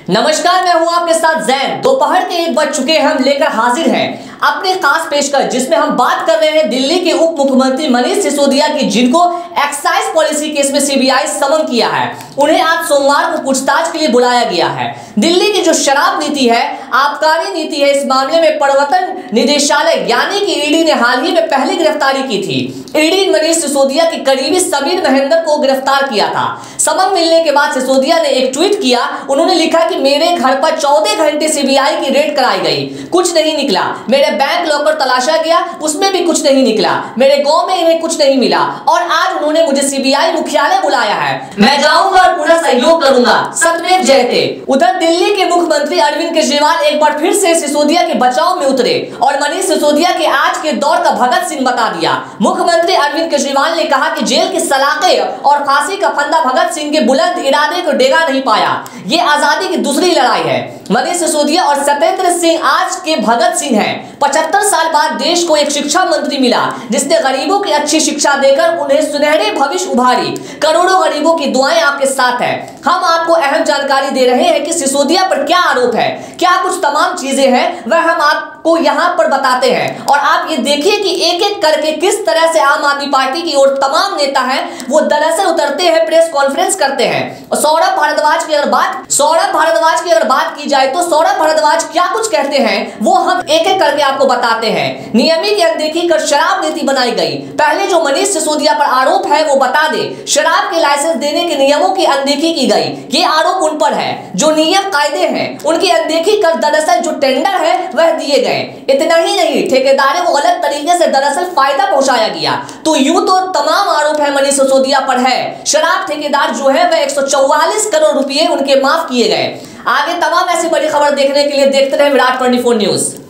नमस्कार, मैं हूं आपके साथ जैन। दोपहर के 1 बज चुके हैं। हम लेकर हाजिर हैं अपने खास पेशकश, जिसमें हम बात कर रहे हैं दिल्ली के उप मुख्यमंत्री मनीष सिसोदिया की, जिनको एक्साइज पॉलिसी केस में सीबीआई समन किया है। उन्हें आज सोमवार को पूछताछ के लिए बुलाया गया है। दिल्ली की जो शराब नीति है, आबकारी नीति है, इस मामले में प्रवर्तन निदेशालय यानी कि ईडी ने हाल ही में पहली गिरफ्तारी की थी। ईडी मनीष सिसोदिया के करीबी समीर महेंद्र को गिरफ्तार किया था। समन मिलने के बाद सिसोदिया ने एक ट्वीट किया। उन्होंने लिखा कि मेरे घर पर 14 घंटे सीबीआई की रेड कराई गई, कुछ नहीं निकला। मेरे बैंक लॉकर तलाशा गया, उसमें भी कुछ नहीं निकला। मेरे गांव में इन्हें कुछ नहीं मिला और आज उन्होंने मुझे सीबीआई मुख्यालय बुलाया है। मैं जाऊंगा और पूरा सहयोग करूंगा। सत्यमेव जयते। उधर दिल्ली के मुख्यमंत्री अरविंद केजरीवाल एक बार फिर से सिसोदिया के बचाव में उतरे और मनीष सिसोदिया के आज के दौर का भगत सिंह बता दिया। मुख्यमंत्री अरविंद केजरीवाल ने कहा कि जेल की सलाखें और फांसी का फंदा भगत सिंह के बुलंद इरादे को डेगा नहीं पाया। ये आजादी की दूसरी लड़ाई है। मनीष सिसोदिया और सत्येंद्र सिंह आज के भगत सिंह हैं। 75 साल बाद देश को एक शिक्षा मंत्री मिला, जिसने गरीबों की अच्छी शिक्षा देकर उन्हें सुनहरे भविष्य उभारी। करोड़ों गरीबों की दुआएं आपके साथ है। हम आपको अहम जानकारी दे रहे हैं कि सिसोदिया पर क्या आरोप है, क्या कुछ तमाम चीजें हैं, वह हम आपको यहाँ पर बताते हैं। और आप ये देखिए कि एक एक करके किस तरह से आम आदमी पार्टी की ओर तमाम नेता हैं वो दरअसल उतरते हैं, प्रेस कॉन्फ्रेंस करते हैं। और सौरभ भारद्वाज की अगर बात की जाए तो सौरभ भारद्वाज क्या कुछ कहते हैं वो हम एक एक करके आपको बताते हैं। नियमी की अनदेखी कर शराब नीति बनाई गई। पहले जो मनीष सिसोदिया पर आरोप है वो बता दे। शराब के लाइसेंस देने के नियमों की अनदेखी की गई, ये आरोप उन पर है। जो नियम कायदे हैं उनकी अनदेखी कर दरअसल जो टेंडर है वह दिए गए। इतना ही नहीं, ठेकेदारों को गलत तरीके से दरअसल फायदा पहुंचाया गया। तो यूं तो तमाम आरोप है मनीष सिसोदिया पर है। शराब ठेकेदार जो है वह 144 करोड़ रुपए उनके माफ किए गए। आगे तमाम ऐसी बड़ी खबर देखने के लिए देखते रहे विराट 24 न्यूज।